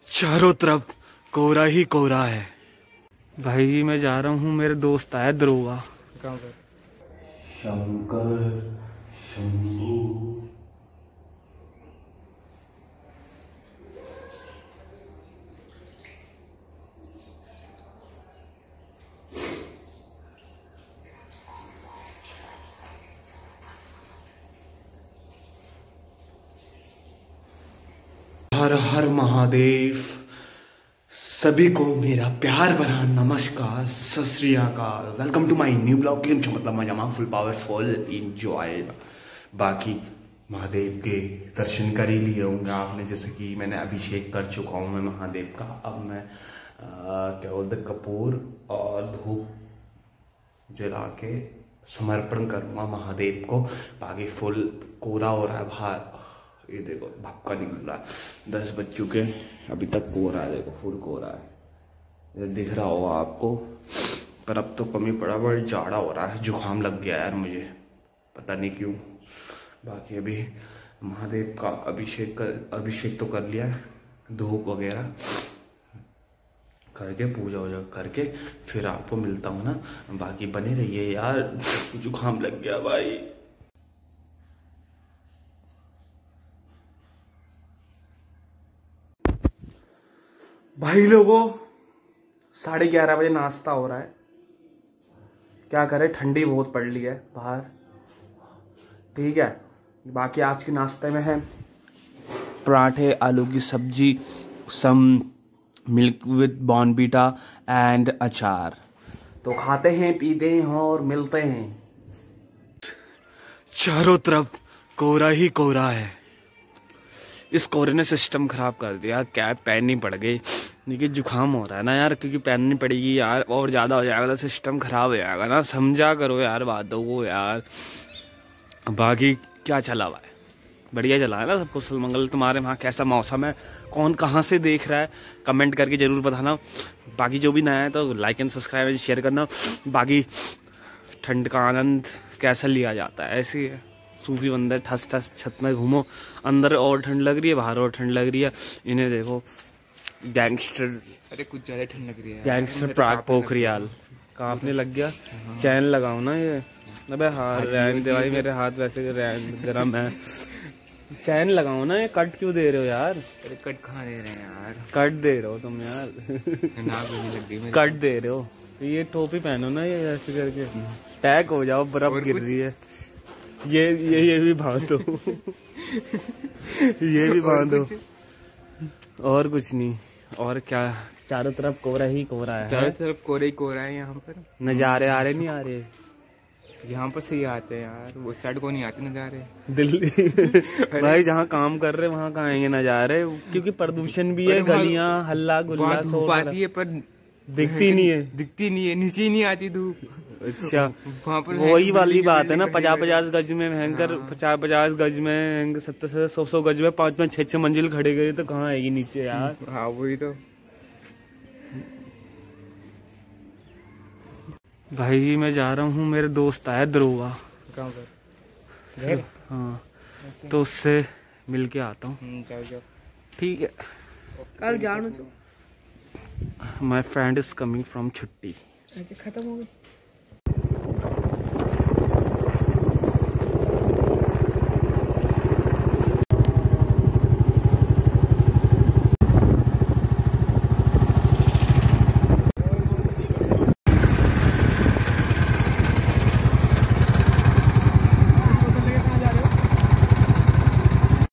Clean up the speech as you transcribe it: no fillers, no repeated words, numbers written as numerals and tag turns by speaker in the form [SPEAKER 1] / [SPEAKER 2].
[SPEAKER 1] चारों तरफ कोहरा ही कोहरा है। भाई मैं जा रहा हूँ, मेरे दोस्त आया दरोगा। कहाँ पर? शंकर शंभू। हर हर महादेव। सभी को मेरा प्यार भरा नमस्कार, सत श्री अकाल। Welcome to my new blog. Game छो मतलब मजा फुल पावरफुल इंजॉय। बाकी महादेव के दर्शन कर ही लिए होंगे आपने, जैसे कि मैंने अभिषेक कर चुका हूँ मैं महादेव का। अब मैं क्या बोलते कपूर और धूप जला के समर्पण करूँगा महादेव को। बाकी फुल कोहरा हो रहा है बाहर, ये देखो भपका निकल रहा है। 10 बज चुके, अभी तक कोहरा है, देखो फुल कोहरा है, ये दिख रहा होगा आपको। पर अब तो कमी पड़ा, बड़ा जाड़ा हो रहा है, जुकाम लग गया यार मुझे, पता नहीं क्यों। बाकी अभी महादेव का अभिषेक तो कर लिया है, धूप वगैरह करके पूजा वूजा करके फिर आपको मिलता हूँ ना। बाकी बने रहिए यार, जुकाम लग गया भाई। भाई लोगों 11:30 बजे नाश्ता हो रहा है, क्या करें, ठंडी बहुत पड़ रही है बाहर, ठीक है। बाकी आज के नाश्ते में है पराठे, आलू की सब्जी, some milk with Bournvita and अचार। तो खाते हैं, पीते हैं और मिलते हैं। चारों तरफ कोहरा ही कोहरा है। इस कोहरे ने सिस्टम खराब कर दिया, कैप पहननी पड़ गई। देखिए जुकाम हो रहा है ना यार, क्योंकि पहननी पड़ेगी यार, और ज़्यादा हो जाएगा तो सिस्टम खराब हो जाएगा ना, समझा करो यार बातों को यार। बाकी क्या चला हुआ है, बढ़िया चला है ना सब कुशल मंगल। तुम्हारे वहाँ कैसा मौसम है, कौन कहाँ से देख रहा है, कमेंट करके ज़रूर बताना। बाकी जो भी नया है तो like and subscribe and share करना। बाकी ठंड का आनंद कैसा लिया जाता है, ऐसे ही है। सूफी बंदर ठस ठस छत में घूमो, अंदर और ठंड लग रही है, बाहर और ठंड लग रही है। इन्हें देखो गैंगस्टर,
[SPEAKER 2] अरे कुछ ज्यादा ठंड लग रही है
[SPEAKER 1] गैंगस्टर प्राग पोखरियाल कांपने लग गया। चैन लगाओ ना ये, अबे हाथ रहने दे भाई, मेरे हाथ वैसे गर्म है। चैन लगाओ ना, ये कट क्यों दे रहे हो यार?
[SPEAKER 2] अरे कट कहाँ दे रहे हैं यार,
[SPEAKER 1] कट दे रहे हो तुम यार।
[SPEAKER 2] नाक भी लग गई,
[SPEAKER 1] कट दे रहे हो, ये टोपी पहनो ना, ये ऐसे करके पैक हो जाओ, बर्फ गिर रही है। ये भी बांधो। ये भी बांधो। और कुछ नहीं, और क्या, चारों तरफ कोहरा ही कोहरा है।
[SPEAKER 2] चारों तरफ कोहरा ही कोहरा है। यहाँ पर
[SPEAKER 1] नजारे आ रहे नहीं आ रहे?
[SPEAKER 2] यहाँ पर सही आते हैं यार, वो साइड को नहीं आते नजारे।
[SPEAKER 1] दिल्ली भाई जहाँ काम कर रहे वहाँ कहाँ आएंगे नजारे, क्योंकि प्रदूषण भी है, गलियाँ हल्ला गुल्ला
[SPEAKER 2] धूप आती है पर
[SPEAKER 1] दिखती नहीं है,
[SPEAKER 2] नीचे ही नहीं आती धूप।
[SPEAKER 1] अच्छा
[SPEAKER 2] वहाँ पर
[SPEAKER 1] वही वाली बात है ना, 50-50 गज में भयंकर, 50-50 गज में, 70-100 गज में 5-5-6 मंजिल खड़े गए तो कहाँ आएगी नीचे यार।
[SPEAKER 2] हाँ वही तो
[SPEAKER 1] भाई मैं जा रहा हूँ, मेरे दोस्त आया दरोगा।
[SPEAKER 2] कहाँ पर?
[SPEAKER 1] हाँ तो उससे मिल के आता हूँ, ठीक है।
[SPEAKER 3] कल जानो
[SPEAKER 1] my friend is coming from छुट्टी।
[SPEAKER 3] खत्म हो गई।